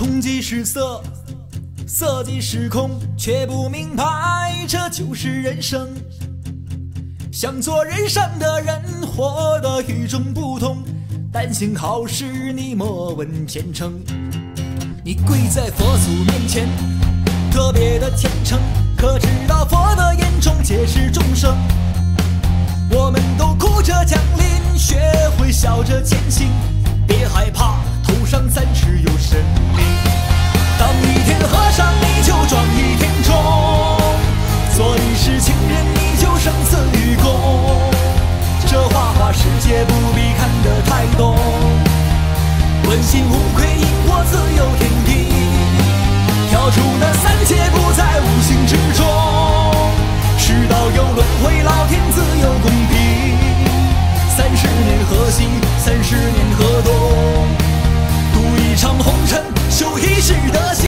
空即是色，色即是空，却不明白这就是人生。想做人上的人，活得与众不同，但幸好是你莫问前程。你跪在佛祖面前，特别的虔诚，可知道佛的眼中皆是众生。我们都哭着降临，学会笑着前行，别害怕，头上暂时有神灵。当一天和尚，你就撞一天钟；做一世情人，你就生死与共。这花花世界不必看得太懂，问心无愧，因果自有天地。跳出那三界，不在无形之中。世道有轮回，老天